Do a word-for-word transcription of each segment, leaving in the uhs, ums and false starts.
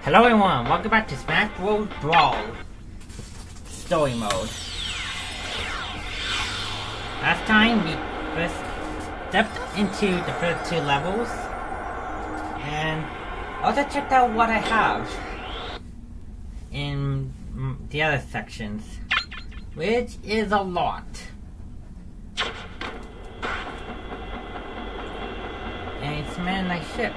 Hello everyone, welcome back to Smash Bros Brwal Story mode. Last time we first stepped into the first two levels and also checked out what I have in the other sections, which is a lot. And it's a man nice ship.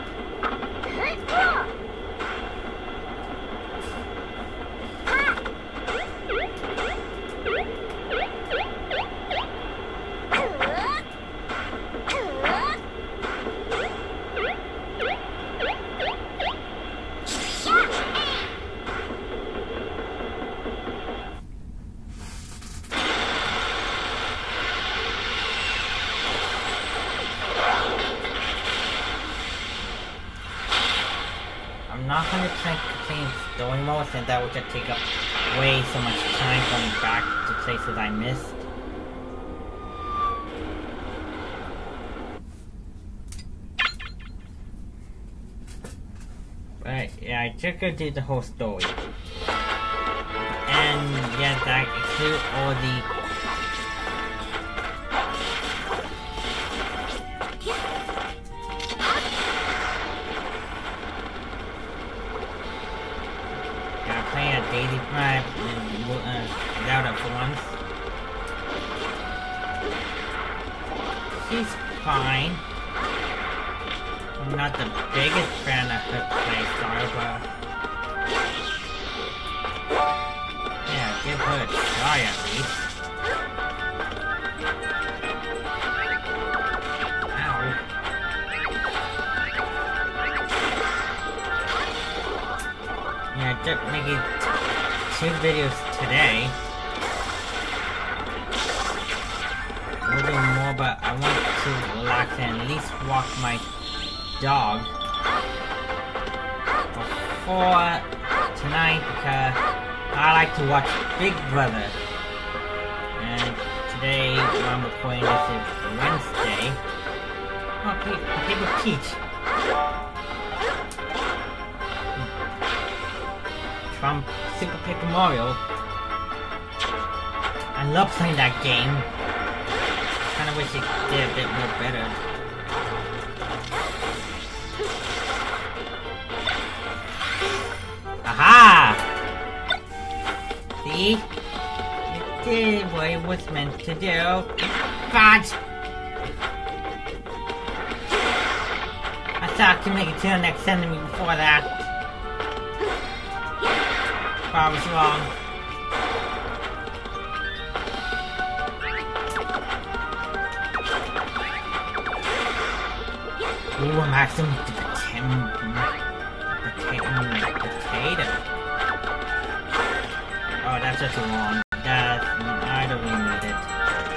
I'm not one hundred percent completing story mode since that would just take up way so much time going back to places I missed. But yeah, I just go do the whole story. And yeah, that includes all the playing a daily drive and uh, without it for once. She's fine. I'm not the biggest fan of her play style, but yeah, give her a try at least. Yeah, just making two videos today. We'll do more, but I want to relax and at least walk my dog before tonight because I like to watch Big Brother. And today, when I'm recording this, is Wednesday. Oh, Paper Peach. From Super Paper Mario. I love playing that game. Kinda wish it did a bit more better. Aha! See? It did what it was meant to do. God! I thought I could make it to the next enemy before that. I was wrong. Ooh, I'm actually the potato. Potato. Oh, that's just wrong. That I don't really need it.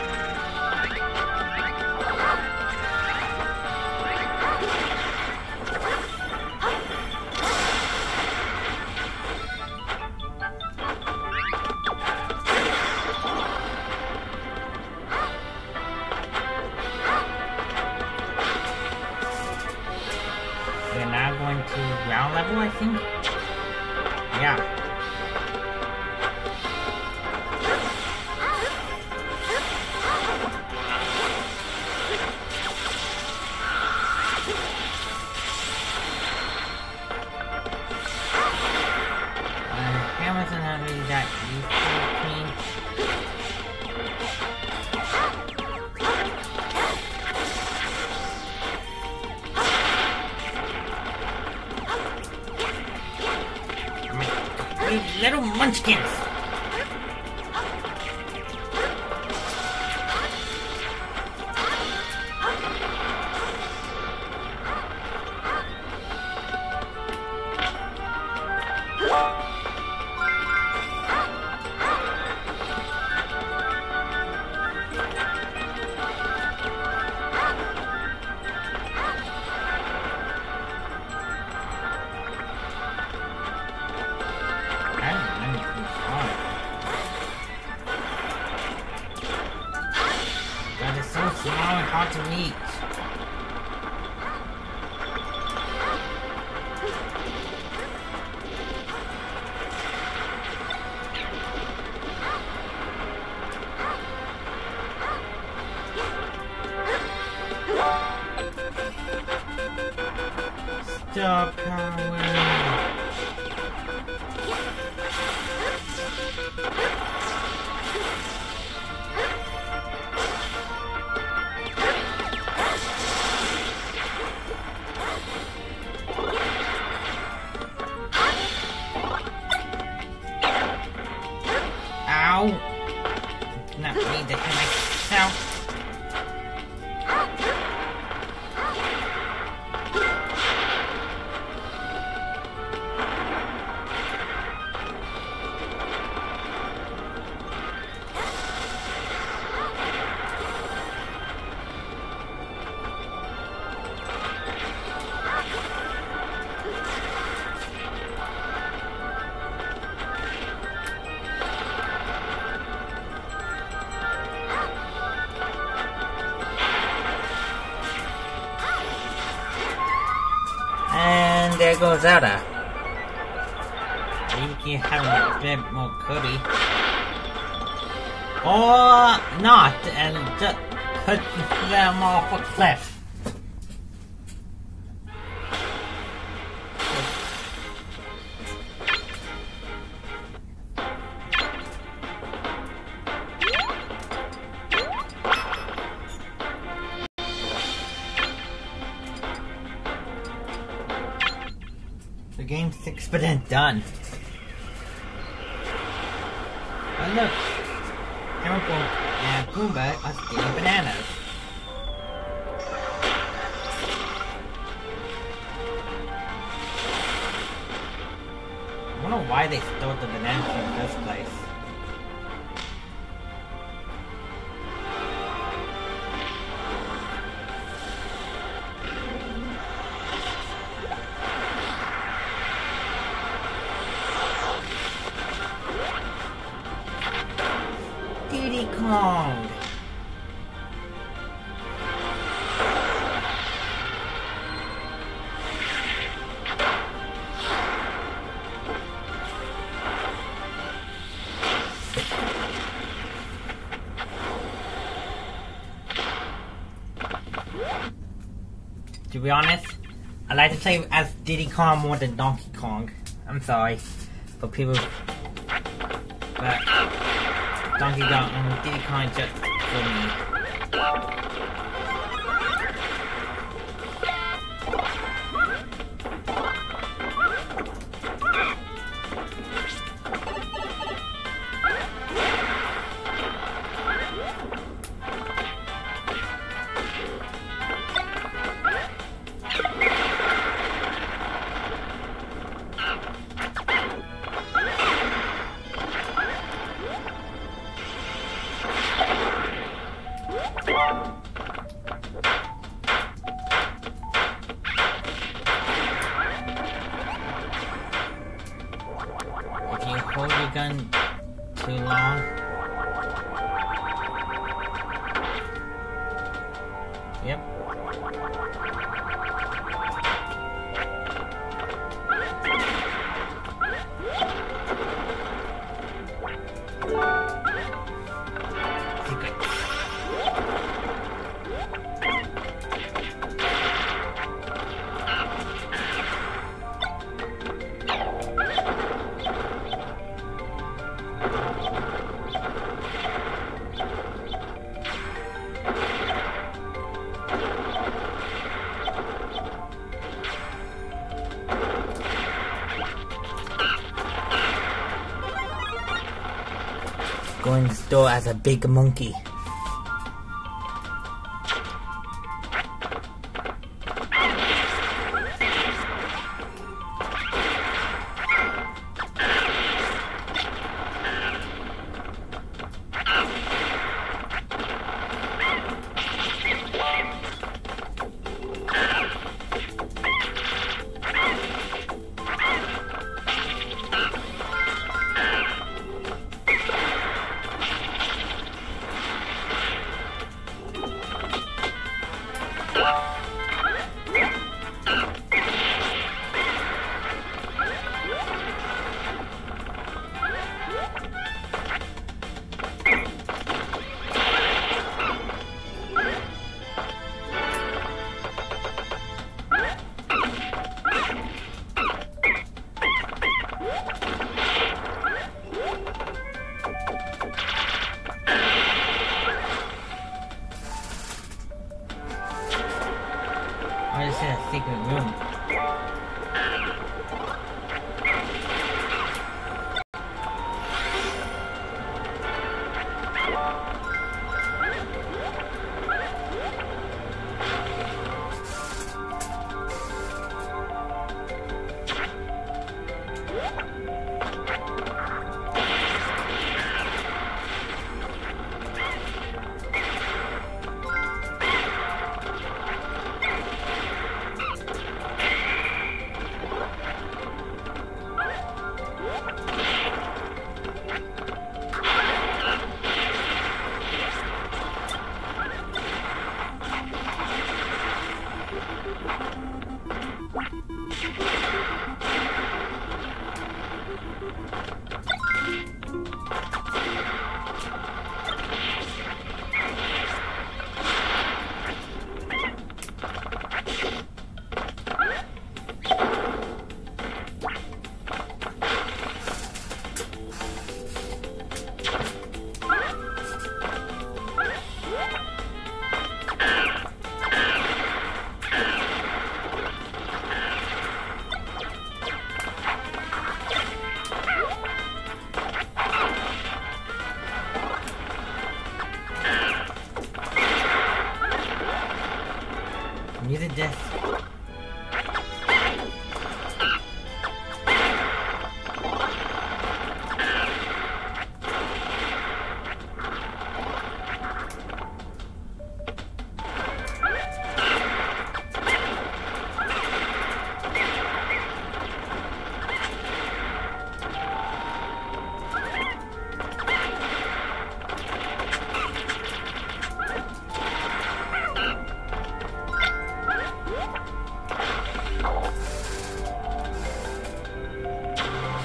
We're now going to ground level, I think? Yeah. Uh, hammers are not really that useful to me. Little munchkins! That is so small and hard to reach. Star power. Ow! Not me to hit myself. And there goes Zelda. You can have a bit more Kirby. Or not, and just put them off a cliff. The game's six percent done. Oh look! Chemical and Goomba are stealing bananas. I wonder why they stole the bananas in the first place. Diddy Kong. To be honest, I like to play as Diddy Kong more than Donkey Kong. I'm sorry for people, but Donkey Kong and Diddy Kong just for me. If you hold your gun too long, yep. Secret. Going to the store as a big monkey.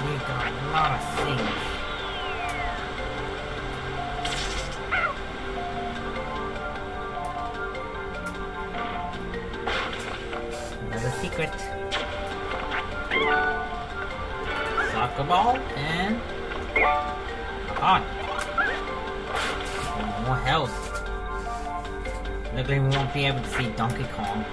we got a lot of things. Another secret. Soccer ball and on. More health. Luckily we won't be able to see Donkey Kong.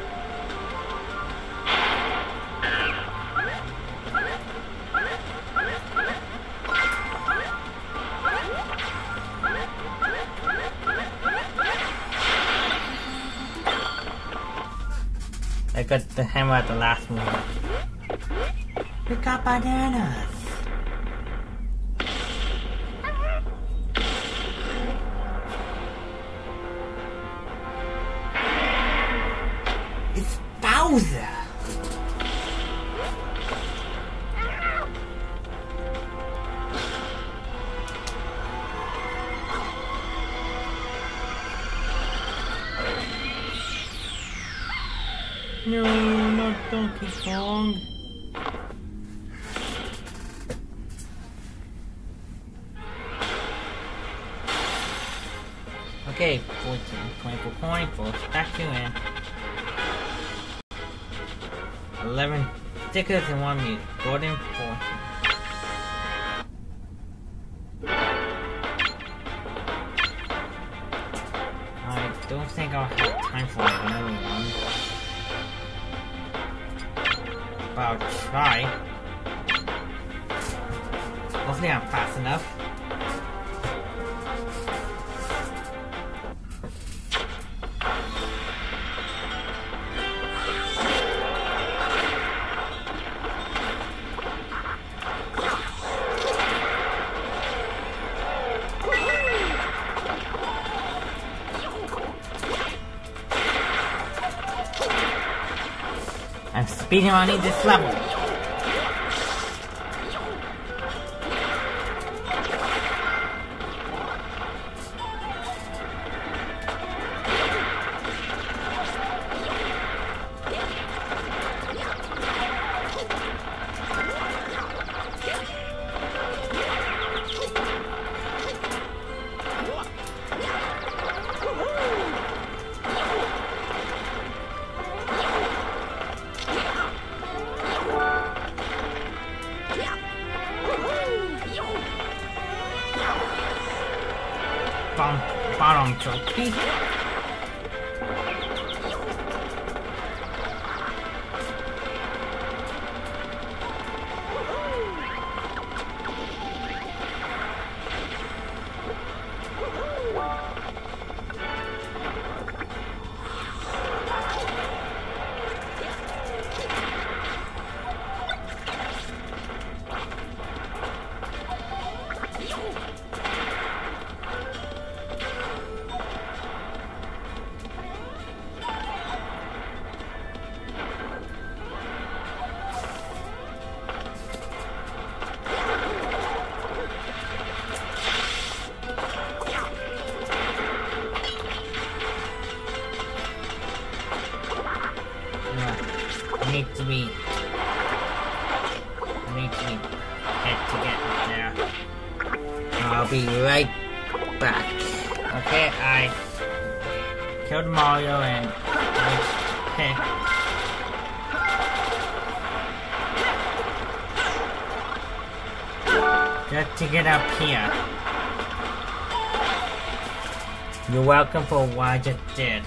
I got the hammer at the last moment. We got bananas! It's Bowser! No, not Donkey Kong. Okay, fourteen, twenty-four coin for statue and eleven stickers and one music. Golden fortune. I don't think I'll have time for another one. But I'll try. Hopefully I'm fast enough. I'm speedrunning this level. Bottom trophy. I need to be I need to be head to get there. I'll be right back. Okay, I killed Mario and okay. Just to get up here. You're welcome for what I just did.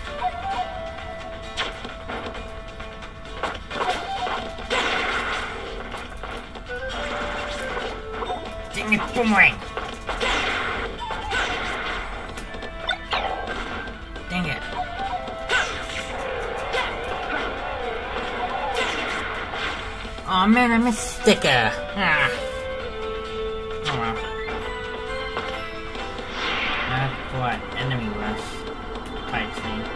Dang it, boomerang! Dang it. Aw, oh, man, I missed sticker. Ah. Oh well. That's what enemy rush type thing.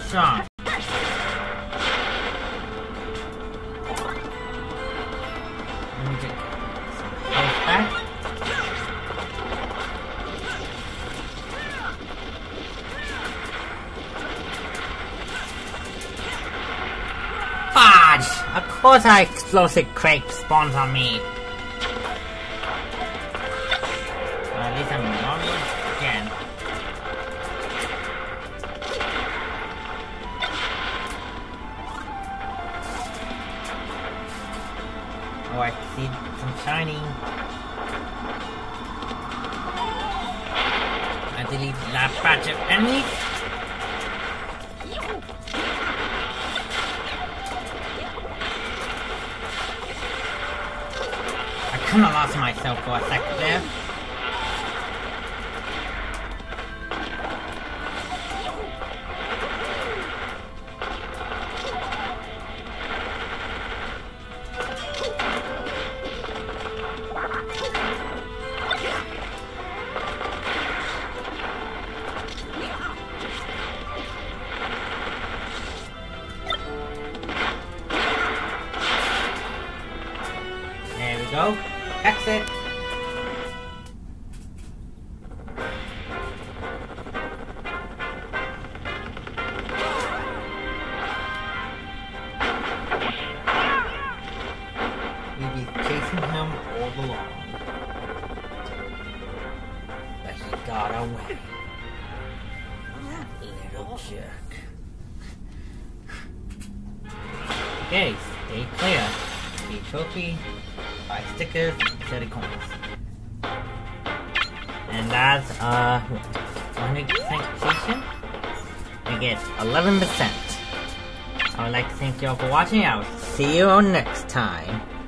strong. Let me get some health back. Fudge! Of course our explosive crate spawns on me. Well, at least I'm normal again. Oh, I see some shining. I delete that batch of enemies. I kinda lost myself for a second there. There we go. Exit. We'll be chasing him all along. But he got away. Little jerk. Okay, stay clear. The trophy, buy stickers, thirty coins. And that's uh one hundred percent completion. We get eleven percent. I would like to thank you all for watching. I will see you next time.